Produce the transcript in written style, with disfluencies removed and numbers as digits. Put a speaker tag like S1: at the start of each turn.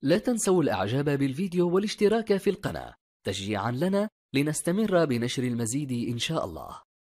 S1: لا تنسوا الإعجاب بالفيديو والاشتراك في القناة تشجيعا لنا لنستمر بنشر المزيد إن شاء الله.